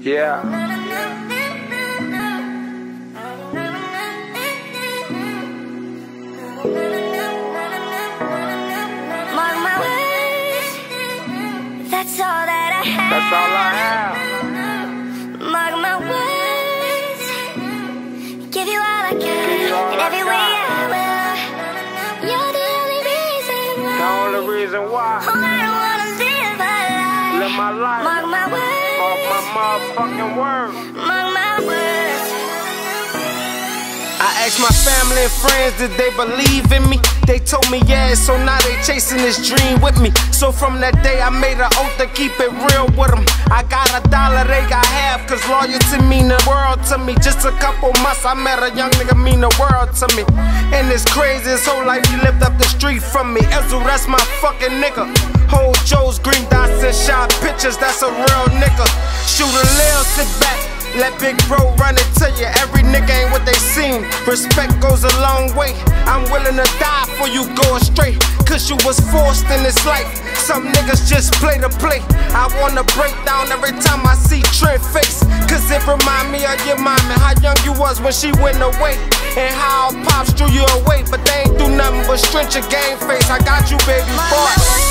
Yeah. Mark my words, that's all that I have. That's all I have. Mark my words, give you all I got, and every way I will. You're the only reason why. The only reason why. Oh, I don't wanna live a lie. Live my life. Mark my words. Mark my motherfucking words. Mark my words. I asked my family and friends, did they believe in me? They told me yeah, so now they chasing this dream with me. So from that day I made an oath to keep it real with them. I got $1, they got half, cause loyalty mean the world to me. Just a couple months I met a young nigga mean the world to me. And it's crazy, his whole life he lived up the street from me. Ezu, that's my fucking nigga. Hold Joe's green dots and shot pictures, that's a real nigga. Shoot a lil, sit back, let big bro run it to you. Every nigga ain't what they seem. Respect goes a long way. I'm willing to die for you going straight, cause you was forced in this life. Some niggas just play to play. I wanna break down every time I see Trent face, cause it remind me of your mom and how young you was when she went away, and how pops drew you away, but they ain't do nothing but stretch your game face. I got you, baby boy.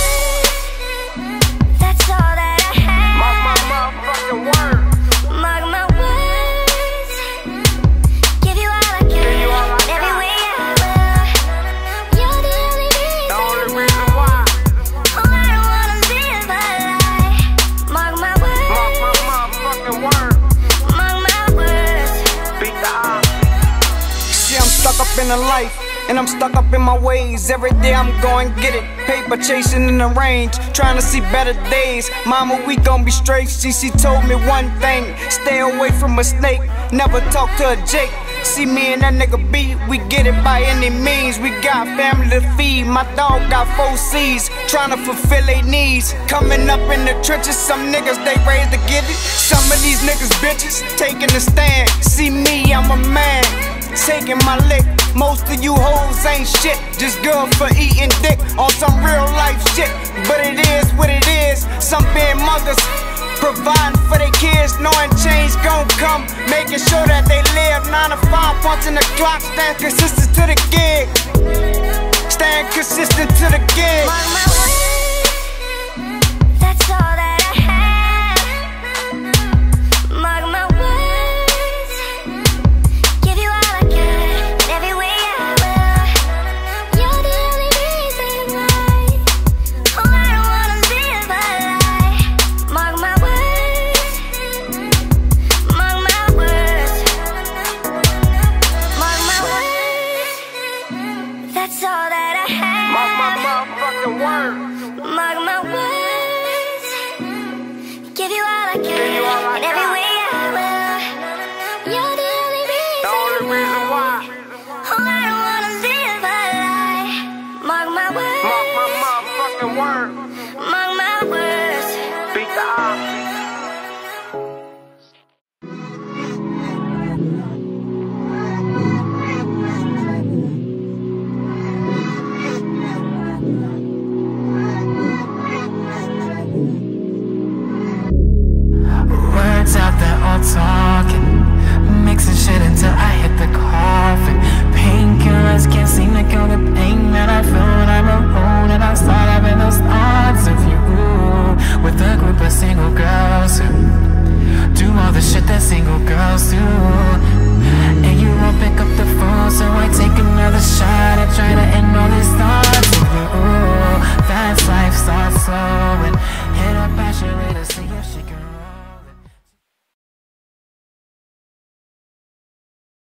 That's all that I have. Mark my motherfucking word. Mark my words, give you all I got, and every way I will. You're the only reason. The only reason why. Oh, I don't wanna live a lie. Mark my words. Mark my motherfucking word. Mark my words. Beat the odds. See, I'm stuck up in a life, and I'm stuck up in my ways. Every day I'm going get it. Paper chasing in the range, trying to see better days. Mama, we gon' be straight. She told me one thing: stay away from a snake, never talk to a Jake. See me and that nigga beat, we get it by any means. We got family to feed, my dog got 4 C's, trying to fulfill their needs. Coming up in the trenches, some niggas they raised to get it. Some of these niggas bitches taking a stand. See me, I'm a man, taking my lick. Most of you hoes ain't shit, just good for eating dick on some real life shit. But it is what it is. Some big mothers providing for their kids, knowing change gon' come, making sure that they live 9 to 5, punching the clock, stand consistent to the gig. Stand consistent to the gig. Mark my words, that's all that I have. Mark my words, give you all I got, and every way I will. You're the only reason why. Oh, I don't wanna live a lie. Mark my words, mark my words, mark my words, that's all that I have. Mark my motherfucking word. Mark my words, give you all I got, and every way I will. You're the only reason. The only reason why. Oh, I don't wanna live a lie. Mark my words. Mark my motherfucking word. Mark my words. Beat the odds. Words out there all talking, mixing shit until I hit the coffin. Painkillers can't seem to kill the pain that I feel when I'm alone, and I start having those thoughts of you with a group of single girls who do all the shit that single girls do.